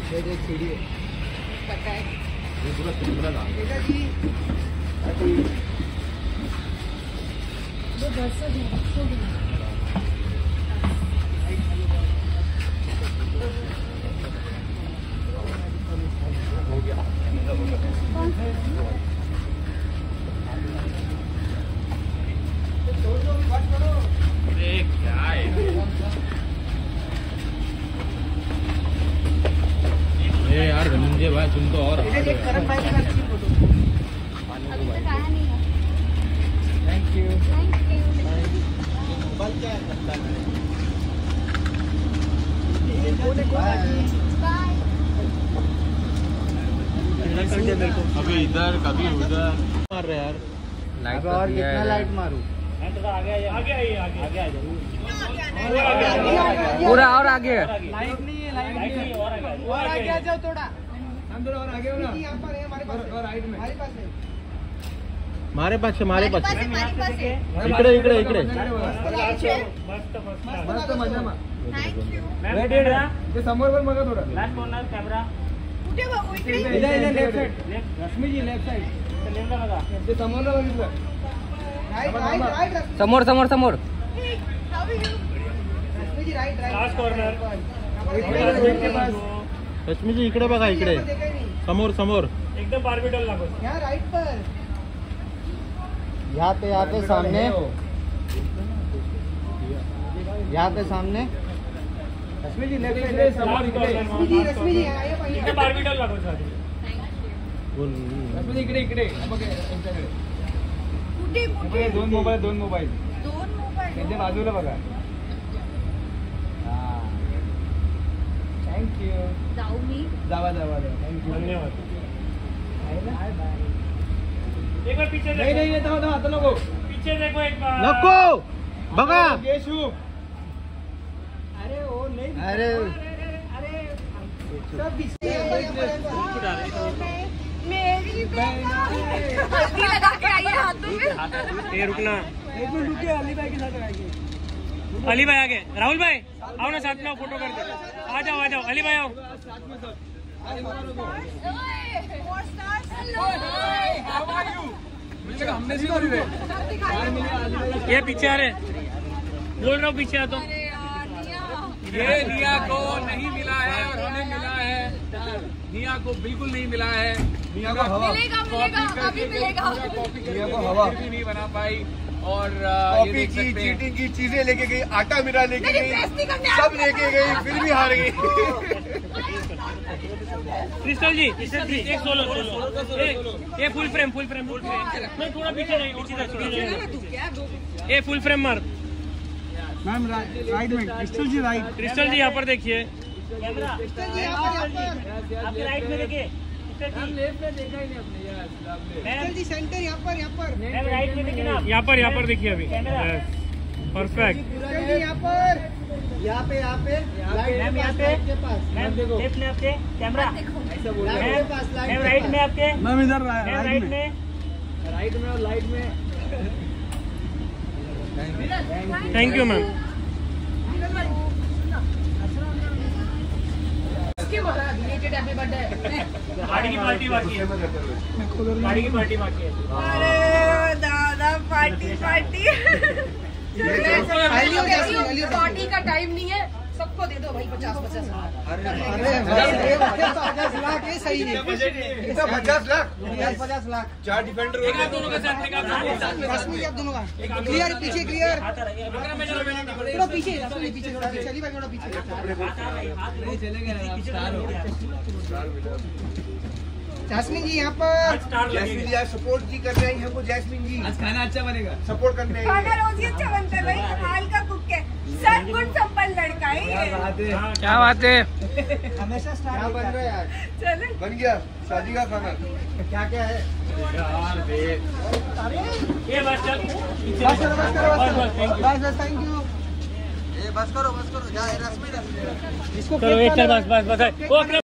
एक सीढ़ी है। पता है ये पूरा सिंपल है। बेटा जी वो घर से हो गया। क्या है ये यार धनंजय भाई तुम तो और करम भाई का अच्छी फोटो अभी तक आया नहीं है। Thank you. कभी इधर कभी उधर मार रहे यार। लाइट और कितना लाइट मारूं? पूरा और आगे लाइट नहीं है लाइट नहीं और आगे आ जाओ थोड़ा हम थोड़ा और आगे हो ना। यहां पर है हमारे पास और राइट में हमारे पास है मारे पास हमारे पास इकडे इकडे इकडे मस्त मजा मा थैंक यू। ते समोर पण बघा थोडं लास्ट कॉर्नर कॅमेरा कुठे बघू इकडे इधर इधर left side Rashmi ji left side लेफ्टला बघा ते समोरला बघितलं राइट राइट राइट समोर समोर समोर how are you? Rashmi ji right right last corner के पास लक्ष्मी जी इकडे बघा इकडे समोर समोर एकदम बारबीडल लागो यहाँ राइट पर यहाँ पे सामने यहाँ पे सामने रश्मी जी लेफ्ट साइड समोर इकडे रश्मी जी आइए एकदम बारबीडल लागो सर रश्मी जी इकडे इकडे बघ यांच्याकडे कुठे कुठे दोन मोबाईल दोन मोबाईल त्यांच्या बाजूला बघा थँक्यू जाऊ मी जावा जावा थँक्यू धन्यवाद एक बार पीछे नहीं नहीं देखो नहीं आता नको पीछे देखो एक बार नको बघा केशू अरे ओ नहीं अरे सब पीछे मेरी हल्दी लगा के आई है हाथों में। ये रुकना एक मिनट रुकिए अली भाई के साथ आएंगे अली भाई आगे राहुल भाई आओ ना साथ में आओ फोटो करते आ जाओ अली भाई आओ हमने ये पीछे आ रहे बोल रहा हूँ पीछे आ तो ये निया को नहीं मिला है और हमें मिला है। निया को बिल्कुल नहीं मिला है। निया को हवा मिलेगा अभी मिलेगा। निया को हवा भी नहीं बना पाई और कॉपी की चीटिंग की चीजें लेके गई, आटा मिला लेके गई, सब लेके गई, फिर भी हार गई। क्रिस्टल जी एक सोलो ये फुल फ्रेम मैं थोड़ा पीछे नहीं ये फुल फ्रेम मार मैम राइट में Crystal ji right Crystal ji यहाँ पर देखिए आपके राइट में देखिए हम लेफ्ट में देखा ही नहीं अपने क्रिस्टल जी सेंटर यहाँ पर राइट में देखिए ना यहाँ पर देखिए अभी परफेक्ट क्रिस्टल जी यहाँ पे लेफ्ट में आपके कैमरा मैम राइट में आपके मैम इधर राइट में और लाइट में थैंक यू मैम गाड़ी की पार्टी बाकी है अरे दादा पार्टी पार्टी का टाइम नहीं है, सबको दे दो भाई 50-50 लाख। अरे 50 लाख ये सही है 50 लाख 50 लाख 4 डिफेंडर दोनों के साथ रश्मि जी आप दोनों का क्लियर पीछे क्लियर थोड़ा पीछे रश्मि पीछे थोड़ा पीछे अली भाई थोड़ा पीछे नहीं चलेंगे ना आप स्टार हो जैस्मिन जी यहाँ पर जैस्मिन जी आज सपोर्ट जी कर रहे हैं हमको। जैस्मिन जी आज खाना अच्छा बनेगा सपोर्ट करने आई खाना है। रोज ही अच्छा बनता है भाई, कमाल का कुक है, सद्गुण संपन्न लड़का है ये। क्या बात है हमेशा स्टार क्या बन रहा है आज? चलो बन गया शादी का खाना। क्या क्या है ये बस चल बस थैंक यू बस करो जा रश्मि इसको चलो एक चल बस